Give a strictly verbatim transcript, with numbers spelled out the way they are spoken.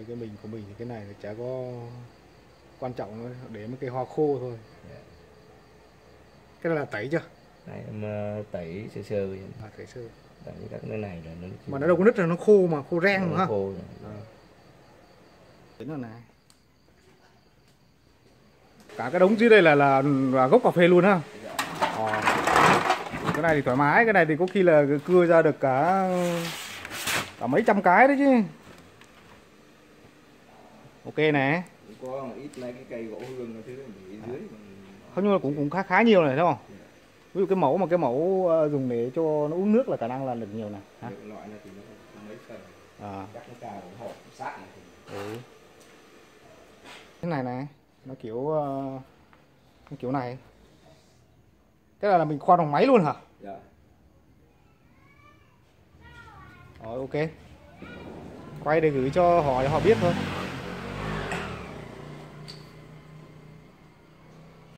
cái mình của mình thì cái này là chả có quan trọng nữa, để mấy cây hoa khô thôi. Yeah. Cái này là tẩy chưa? Này em uh, tẩy sơ sơ vậy. À, tẩy sơ. Tẩy các cái này là nó Mà nó đâu có nứt, là nó khô mà, khô rang mà ha. Khô rồi. À. Đấy là này. Cả cái đống dưới đây là là, là gốc cà phê luôn ha. À. Cái này thì thoải mái, cái này thì có khi là cưa ra được cả cả mấy trăm cái đấy chứ. Ok này. Có ít mấy cái cây gỗ hương cái thứ để dưới. Không, nhưng mà cũng cũng khá khá nhiều này, thấy không? Ví dụ cái mẫu mà cái mẫu dùng để cho nó uống nước là khả năng là được nhiều này. Hả? Loại này thì nó mấy phần. À. Chắc nó cao cũng hộp sát này. Ừ. Cái này này, nó kiểu uh, cái kiểu này. Cái này là mình khoan bằng máy luôn hả? Dạ. Rồi ok. Quay để gửi cho họ để họ biết thôi.